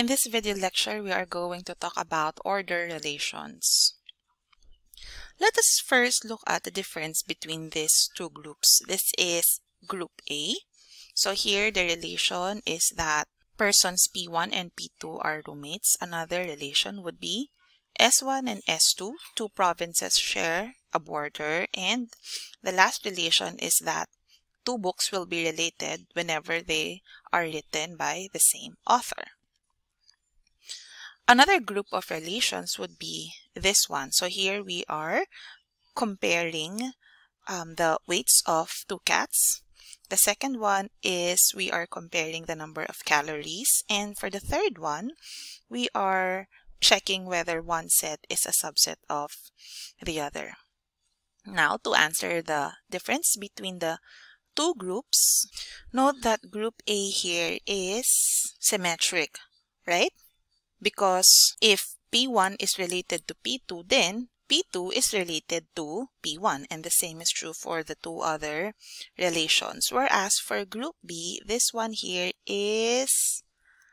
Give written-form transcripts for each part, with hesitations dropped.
In this video lecture, we are going to talk about order relations. Let us first look at the difference between these two groups. This is group A. So here the relation is that persons P1 and P2 are roommates. Another relation would be S1 and S2, two provinces share a border. And the last relation is that two books will be related whenever they are written by the same author. Another group of relations would be this one. So here we are comparing the weights of two cats. The second one is we are comparing the number of calories. And for the third one, we are checking whether one set is a subset of the other. Now, to answer the difference between the two groups, note that group A here is symmetric, right? Because if P1 is related to P2, then P2 is related to P1. And the same is true for the two other relations. Whereas for group B, this one here is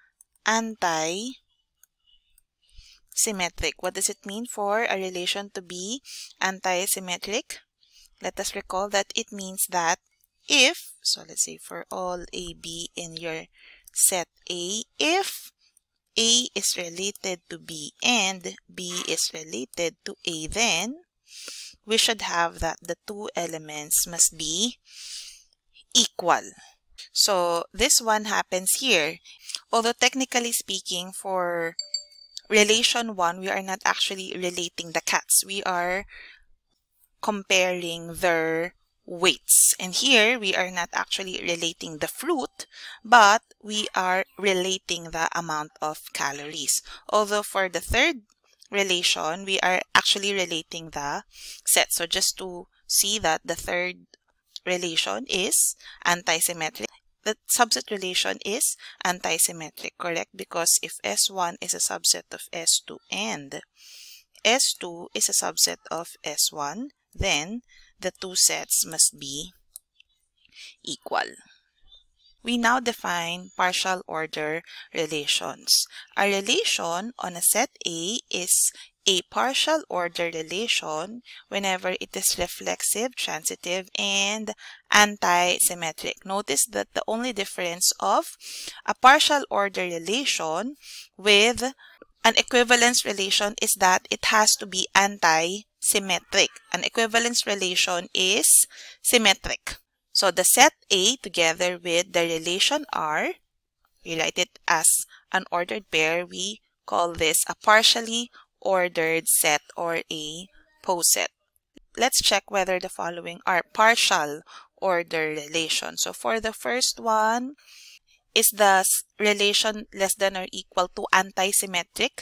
anti-symmetric. What does it mean for a relation to be anti-symmetric? Let us recall that it means that if, so let's say for all AB in your set A, if A is related to B and B is related to A, then we should have that the two elements must be equal. So this one happens here. Although technically speaking, for relation 1, we are not actually relating the cats. We are comparing their weights. And here, we are not actually relating the fruit, but we are relating the amount of calories. Although for the third relation, we are actually relating the set. So just to see that the third relation is anti-symmetric, the subset relation is anti-symmetric, correct? Because if S1 is a subset of S2 and S2 is a subset of S1, then the two sets must be equal. We now define partial order relations. A relation on a set A is a partial order relation whenever it is reflexive, transitive, and anti-symmetric. Notice that the only difference of a partial order relation with an equivalence relation is that it has to be anti-symmetric. An equivalence relation is symmetric. So the set A together with the relation R, we write it as an ordered pair. We call this a partially ordered set or a poset. Let's check whether the following are partial order relations. So for the first one, is the relation less than or equal to anti-symmetric?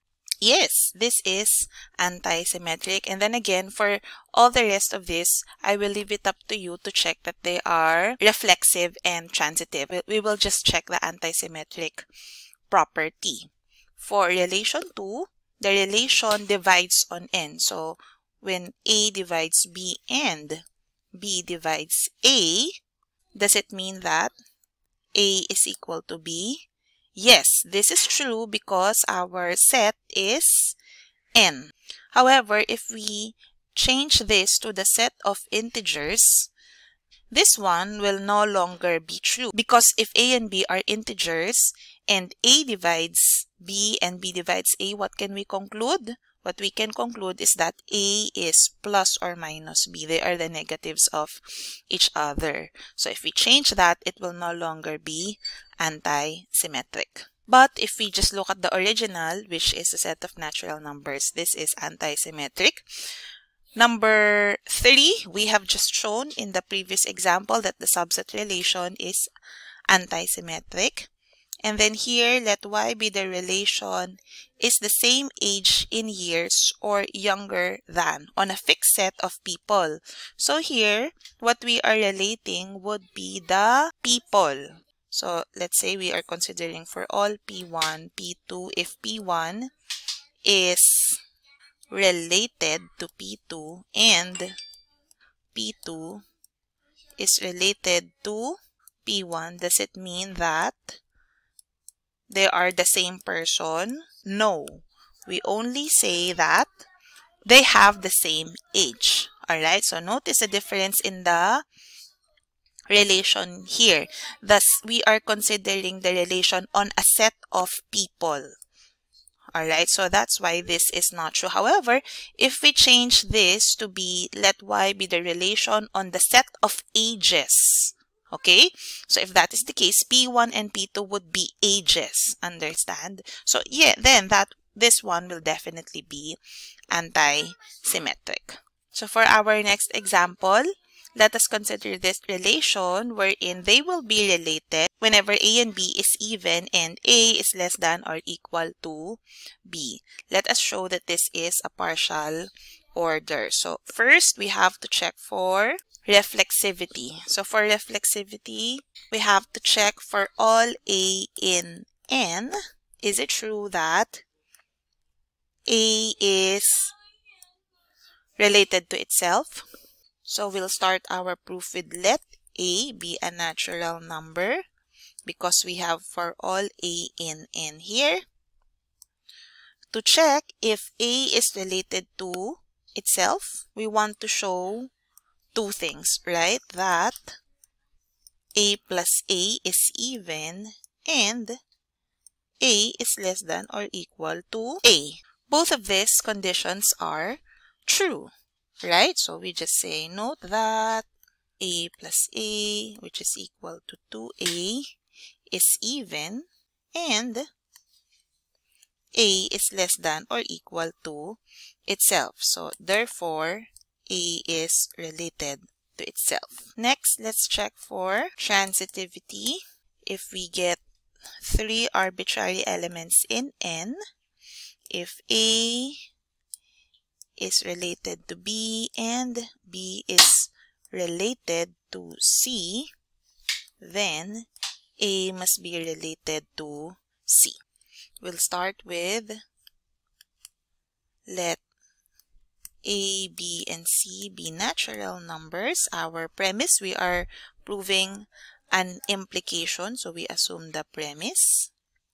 Yes, this is anti-symmetric. And then again, for all the rest of this, I will leave it up to you to check that they are reflexive and transitive. We will just check the anti-symmetric property. For relation 2, the relation divides on n. So when A divides B and B divides A, does it mean that A is equal to B? Yes, this is true because our set is n. However, if we change this to the set of integers, this one will no longer be true because if A and B are integers and A divides B and B divides A, what can we conclude? What we can conclude is that A is plus or minus B. They are the negatives of each other. So if we change that, it will no longer be anti-symmetric. But if we just look at the original, which is a set of natural numbers, this is anti-symmetric. Number 3, we have just shown in the previous example that the subset relation is anti-symmetric. And then here, let Y be the relation is the same age in years or younger than on a fixed set of people. So here, what we are relating would be the people. So let's say we are considering for all P1, P2, if P1 is related to P2 and P2 is related to P1, does it mean that they are the same person? No. We only say that they have the same age. Alright, so notice the difference in the relation here. Thus, we are considering the relation on a set of people. Alright, so that's why this is not true. However, if we change this to be, let Y be the relation on the set of ages. Okay, so if that is the case, P1 and P2 would be ages. Understand? So yeah, then this one will definitely be anti-symmetric. So for our next example, let us consider this relation wherein they will be related whenever A and B is even and A is less than or equal to B. Let us show that this is a partial order. So first, we have to check for reflexivity. So for reflexivity, we have to check for all A in N. Is it true that A is related to itself? So we'll start our proof with let A be a natural number because we have for all A in N here. To check if A is related to itself, we want to show two things, right? That A plus A is even and A is less than or equal to A. Both of these conditions are true, right? So we just say, note that A plus A, which is equal to 2A, is even and A is less than or equal to itself. So therefore, A is related to itself. Next, let's check for transitivity. If we get 3 arbitrary elements in N, if A is related to B and B is related to C, then A must be related to C. We'll start with let A, B, and C be natural numbers. Our premise, we are proving an implication, so we assume the premise.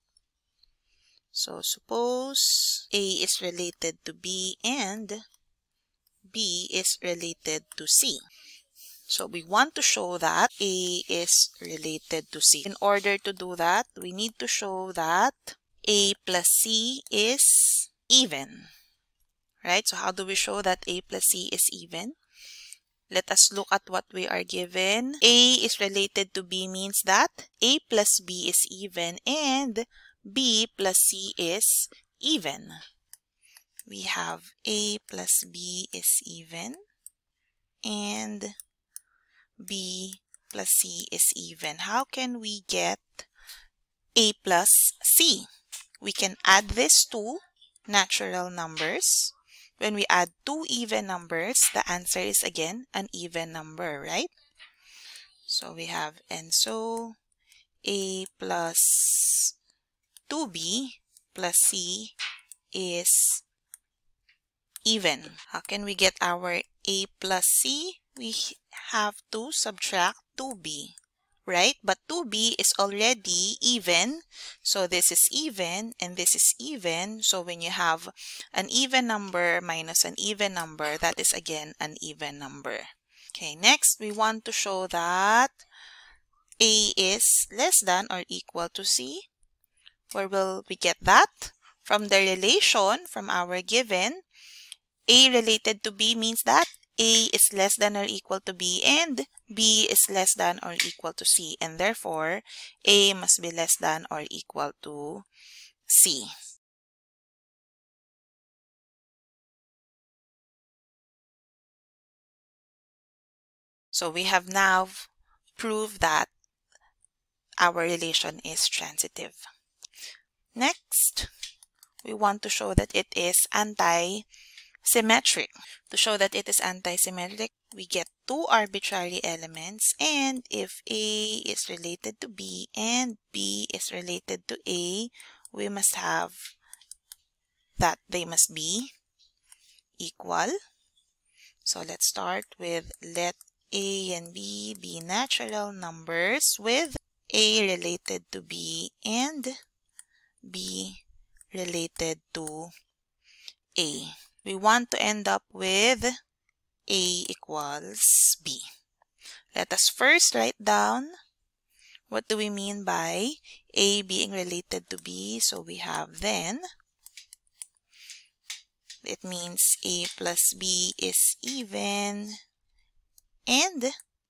So suppose A is related to B and B is related to C. So we want to show that A is related to C. In order to do that, we need to show that A plus C is even. Right? So how do we show that A plus C is even? Let us look at what we are given. A is related to B means that A plus B is even and B plus C is even. We have A plus B is even and B plus C is even. How can we get A plus C? We can add these two natural numbers. When we add two even numbers, the answer is again an even number, right? So we have, and so A plus 2B plus C is even. How can we get our A plus C? We have to subtract 2B, right? But 2B is already even. So this is even and this is even. So when you have an even number minus an even number, that is again an even number. Okay, next we want to show that A is less than or equal to C. Where will we get that? From the relation from our given. A related to B means that A is less than or equal to B and B is less than or equal to C, and therefore A must be less than or equal to C. So we have now proved that our relation is transitive. Next, we want to show that it is anti-symmetric. To show that it is anti-symmetric, we get two arbitrary elements, and if A is related to B and B is related to A, we must have that they must be equal. So let's start with let A and B be natural numbers with A related to B and B related to A. We want to end up with A equals B. Let us first write down what do we mean by A being related to B. So we have then, it means A plus B is even and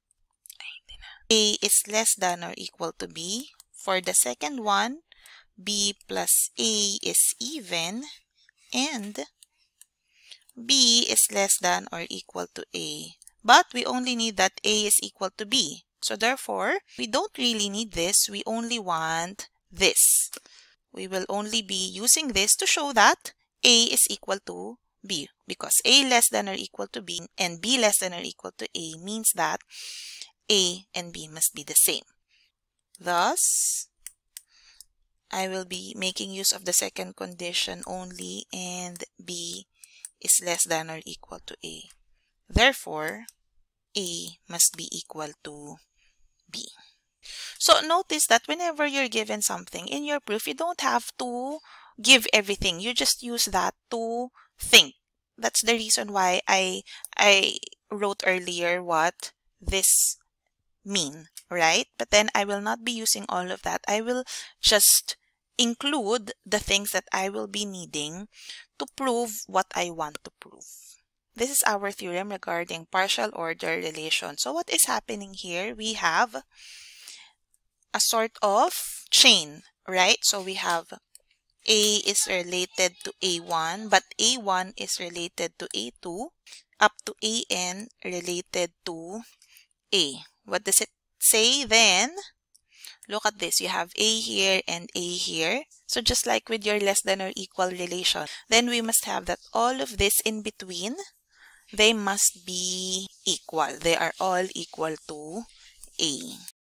A is less than or equal to B. For the second one, B plus A is even and B is less than or equal to A. But we only need that A is equal to B. So therefore, we don't really need this. We only want this. We will only be using this to show that A is equal to B. Because A less than or equal to B and B less than or equal to A means that A and B must be the same. Thus, I will be making use of the second condition only and B is less than or equal to A. Therefore, A must be equal to B. So notice that whenever you're given something in your proof, you don't have to give everything. You just use that to think. That's the reason why I wrote earlier what this mean, right? But then I will not be using all of that. I will just include the things that I will be needing to prove what I want to prove. This is our theorem regarding partial order relation. So what is happening here? We have a sort of chain, right? So we have A is related to A1, but A1 is related to A2, up to AN related to A. What does it say then? Look at this. You have A here and A here. So just like with your less than or equal relation, then we must have that all of this in between, they must be equal. They are all equal to A.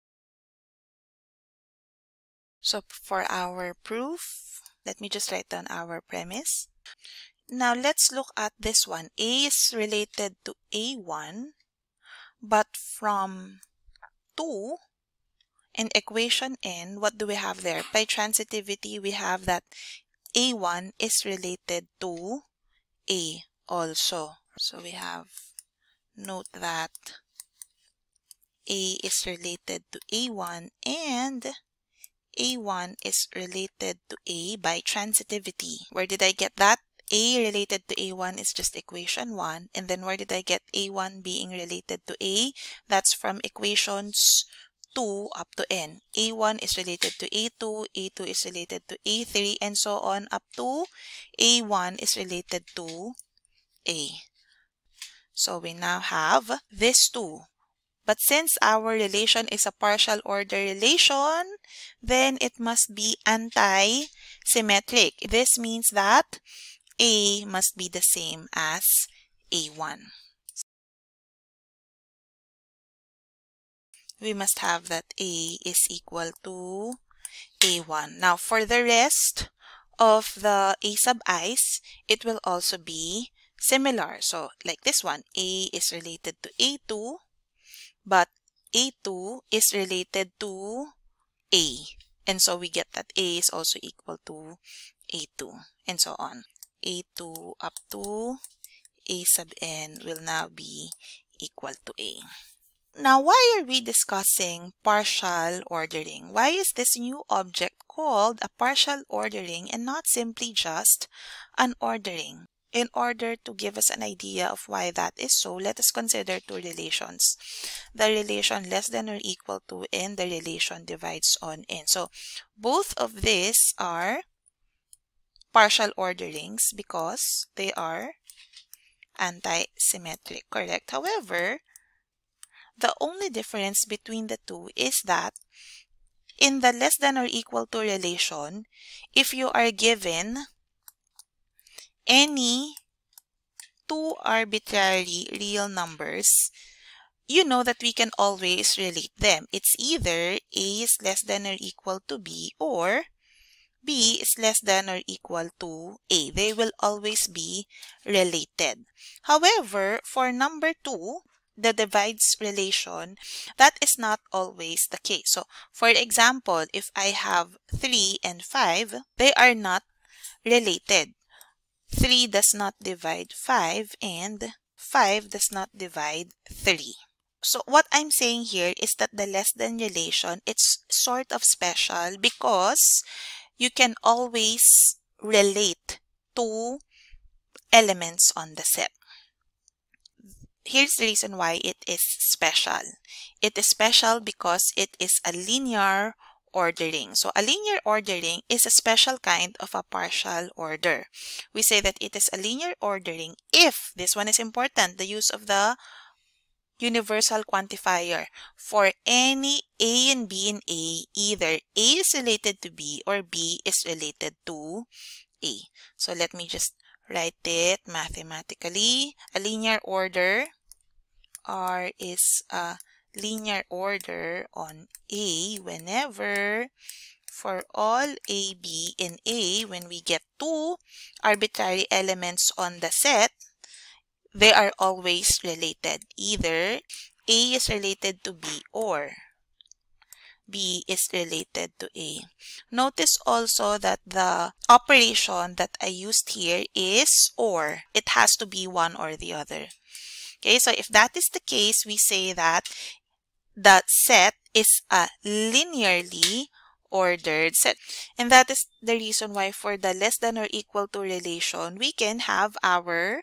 So for our proof, let me just write down our premise. Now let's look at this one. A is related to A1, but from 2 in equation N, what do we have there? By transitivity, we have that A1 is related to A also. So we have, note that A is related to A1 and A1 is related to A by transitivity. Where did I get that? A related to A1 is just equation 1. And then where did I get A1 being related to A? That's from equations 2 up to N. A1 is related to A2, A2 is related to A3, and so on up to A1 is related to A. So we now have this 2. But since our relation is a partial order relation, then it must be anti-symmetric. This means that A must be the same as A1. We must have that A is equal to A1. Now, for the rest of the A sub i's, it will also be similar. So, like this one, A is related to A2, but A2 is related to A. And so we get that A is also equal to A2, and so on. A2 up to A sub n will now be equal to A. Now, why are we discussing partial ordering? Why is this new object called a partial ordering and not simply just an ordering? In order to give us an idea of why that is so, let us consider two relations. The relation less than or equal to and the relation divides on n. So, both of these are partial orderings because they are anti-symmetric, correct? However, the only difference between the two is that in the less than or equal to relation, if you are given any two arbitrary real numbers, you know that we can always relate them. It's either A is less than or equal to B or B is less than or equal to A. They will always be related. However, for number 2, the divides relation, that is not always the case. So, for example, if I have 3 and 5, they are not related. 3 does not divide 5 and 5 does not divide 3. So what I'm saying here is that the less than relation, it's sort of special because you can always relate two elements on the set. Here's the reason why it is special. It is special because it is a linear ordering. So a linear ordering is a special kind of a partial order. We say that it is a linear ordering if, this one is important, the use of the universal quantifier. For any A and B in A, either A is related to B or B is related to A. So let me just write it mathematically. A linear order, R is a linear order on A whenever for all A, B, and A, when we get two arbitrary elements on the set, they are always related. Either A is related to B or B is related to A. Notice also that the operation that I used here is or. It has to be one or the other. Okay, so if that is the case, we say that the set is a linearly ordered set. And that is the reason why for the less than or equal to relation, we can have our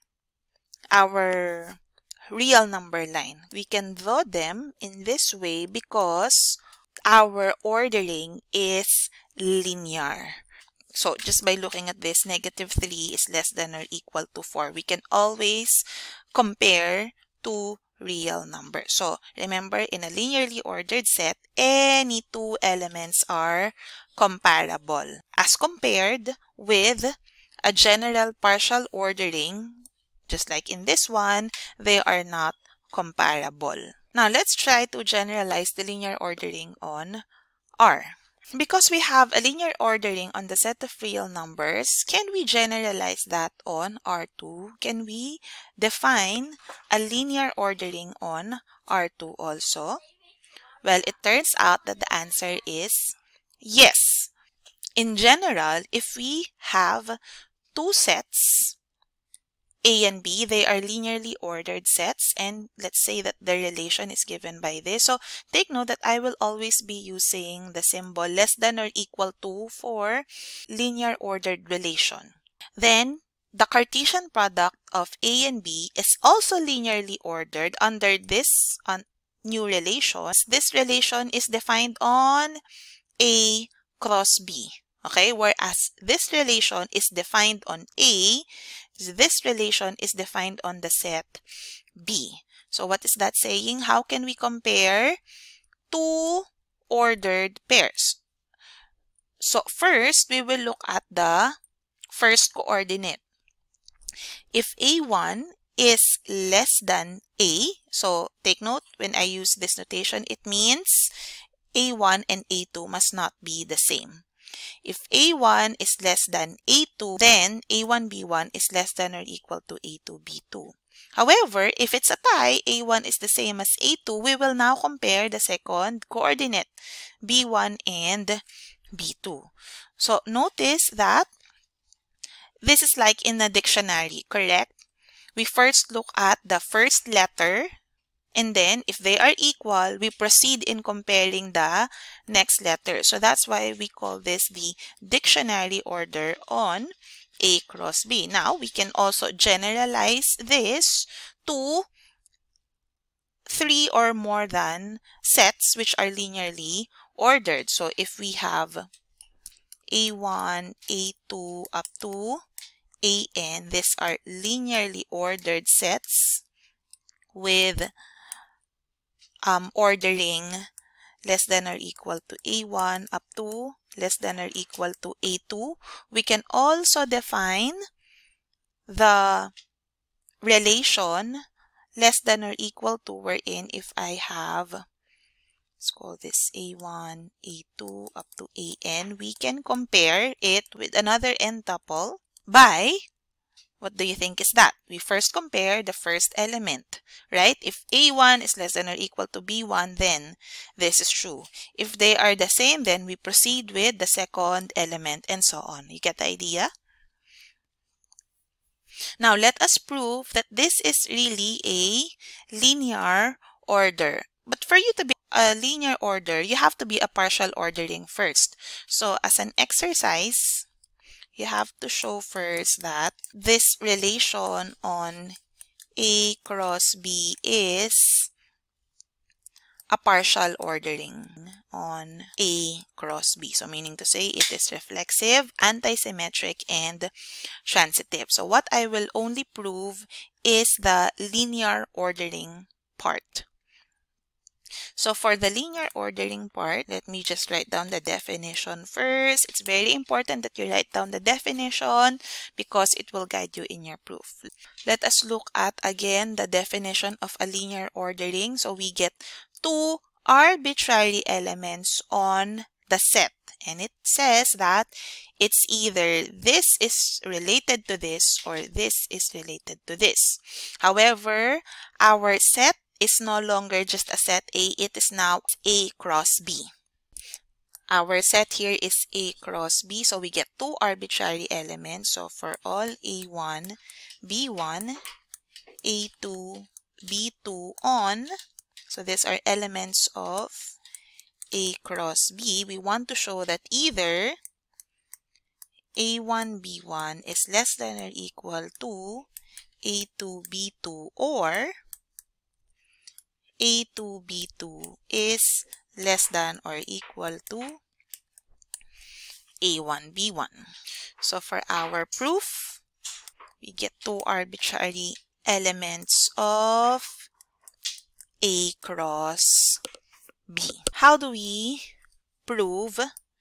real number line. We can draw them in this way because our ordering is linear. So just by looking at this, -3 is less than or equal to 4. We can always compare two real numbers. So remember, in a linearly ordered set, any two elements are comparable as compared with a general partial ordering. Just like in this one, they are not comparable. Now let's try to generalize the linear ordering on R. Because we have a linear ordering on the set of real numbers, can we generalize that on R2? Can we define a linear ordering on R2 also? Well, it turns out that the answer is yes. In general, if we have two sets, A and B, they are linearly ordered sets, and let's say that the relation is given by this. So take note that I will always be using the symbol less than or equal to for linear ordered relation. Then the Cartesian product of A and B is also linearly ordered under this new relation. This relation is defined on A cross B. Okay, whereas this relation is defined on A, this relation is defined on the set B. So what is that saying? How can we compare two ordered pairs? So first, we will look at the first coordinate. If A1 is less than A, so take note when I use this notation, it means A1 and A2 must not be the same. If A1 is less than A2, then A1B1 is less than or equal to A2B2. However, if it's a tie, A1 is the same as A2, we will now compare the second coordinate, B1 and B2. So notice that this is like in a dictionary, correct? We first look at the first letter, and then if they are equal, we proceed in comparing the next letter. So that's why we call this the dictionary order on A cross B. Now, we can also generalize this to 3 or more than sets which are linearly ordered. So if we have A1, A2 up to AN, these are linearly ordered sets with ordering less than or equal to A1 up to less than or equal to A2. We can also define the relation less than or equal to wherein if I have, let's call this A1, A2 up to AN, we can compare it with another n tuple by, What do you think is that? We first compare the first element, right? If A1 is less than or equal to B1, then this is true. If they are the same, then we proceed with the second element and so on. You get the idea? Now, let us prove that this is really a linear order. But for you to be a linear order, you have to be a partial ordering first. So, as an exercise, you have to show first that this relation on A cross B is a partial ordering on A cross B. So meaning to say it is reflexive, antisymmetric, and transitive. So what I will only prove is the linear ordering part. So for the linear ordering part, let me just write down the definition first. It's very important that you write down the definition because it will guide you in your proof. Let us look at again the definition of a linear ordering. So we get two arbitrary elements on the set. And it says that it's either this is related to this or this is related to this. However, our set is no longer just a set A, it is now A cross B. Our set here is A cross B, so we get two arbitrary elements. So for all A1, B1, A2, B2 on, so these are elements of A cross B, we want to show that either A1, B1 is less than or equal to A2, B2, or A2, B2 is less than or equal to A1, B1. So for our proof, we get two arbitrary elements of A cross B. How do we prove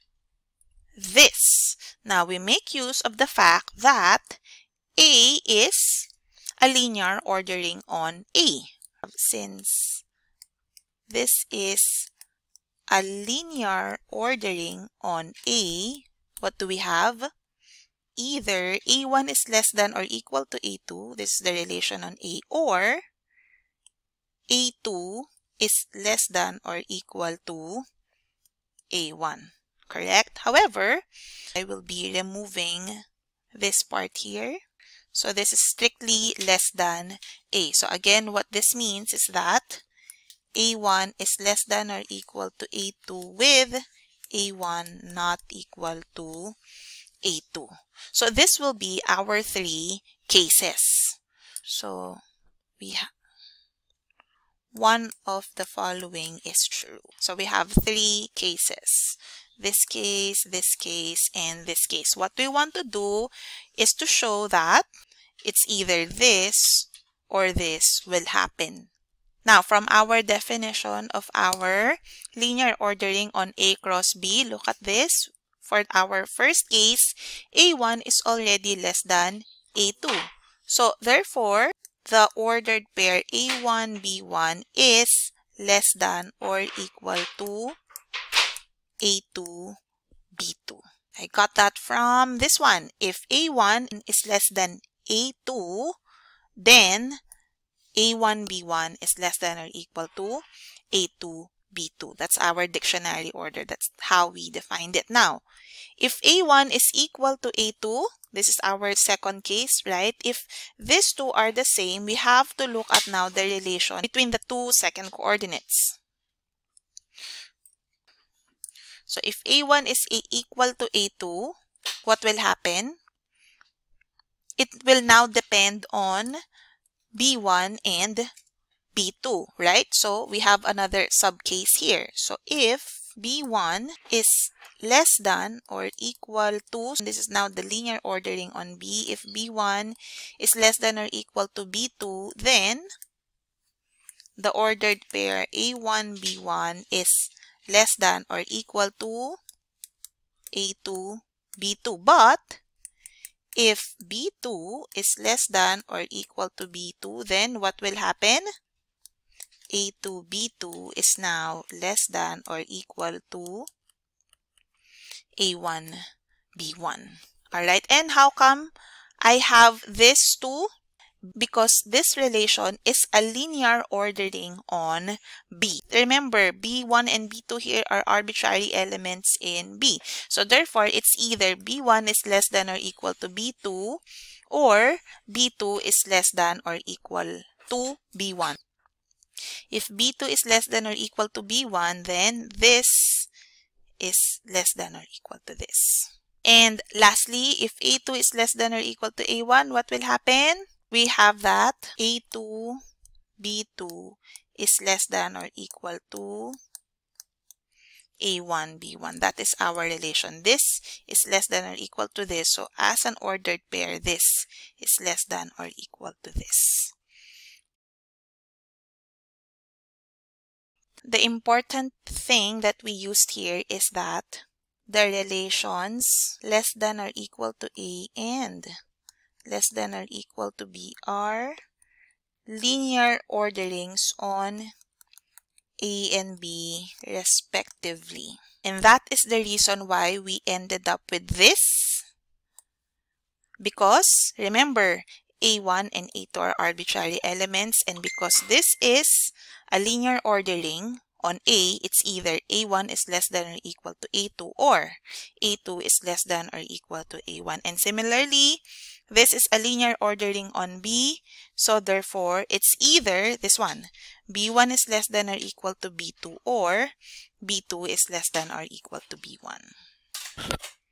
this? Now, we make use of the fact that A is a linear ordering on A. Since this is a linear ordering on A, what do we have? Either A1 is less than or equal to A2, this is the relation on A, or A2 is less than or equal to A1, correct? However, I will be removing this part here. So this is strictly less than A. So again, what this means is that A1 is less than or equal to A2 with A1 not equal to A2. So this will be our three cases. So we have one of the following is true. So we have three cases. This case, and this case. What we want to do is to show that it's either this or this will happen. Now, from our definition of our linear ordering on A cross B, look at this. For our first case, A1 is already less than A2. So, therefore, the ordered pair A1, B1 is less than or equal to A2, B2. I got that from this one. If A1 is less than A2, then A1, B1 is less than or equal to A2, B2. That's our dictionary order. That's how we defined it. Now, if A1 is equal to A2, this is our second case, right? If these two are the same, we have to look at now the relation between the two second coordinates. So if A1 is equal to A2, what will happen? It will now depend on B1 and B2, right? So we have another subcase here. So if B1 is less than or equal to, this is now the linear ordering on B. If B1 is less than or equal to B2, then the ordered pair A1, B1 is less than or equal to A2, B2. But if B2 is less than or equal to B2, then what will happen? A2, B2 is now less than or equal to A1, B1. Alright, and how come I have this too because this relation is a linear ordering on B. Remember, B1 and B2 here are arbitrary elements in B. So therefore, it's either B1 is less than or equal to B2 or B2 is less than or equal to B1. If B2 is less than or equal to B1, then this is less than or equal to this. And lastly, if A2 is less than or equal to A1, what will happen? We have that A2, B2 is less than or equal to A1, B1. That is our relation. This is less than or equal to this. So as an ordered pair, this is less than or equal to this. The important thing that we used here is that the relations less than or equal to A and less than or equal to B are linear orderings on A and B respectively. And that is the reason why we ended up with this. Because, remember, A1 and A2 are arbitrary elements, and because this is a linear ordering on A, it's either A1 is less than or equal to A2 or A2 is less than or equal to A1. And similarly, this is a linear ordering on B, so therefore, it's either this one, B1 is less than or equal to B2 or B2 is less than or equal to B1.